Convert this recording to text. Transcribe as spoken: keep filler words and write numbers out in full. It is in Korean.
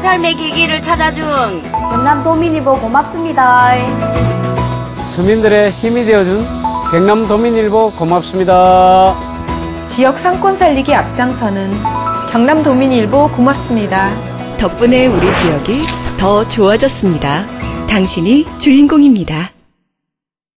삶의 길기를 찾아준 경남도민일보 고맙습니다. 서민들의 힘이 되어준 경남도민일보 고맙습니다. 지역 상권 살리기 앞장서는 경남도민일보 고맙습니다. 덕분에 우리 지역이 더 좋아졌습니다. 당신이 주인공입니다.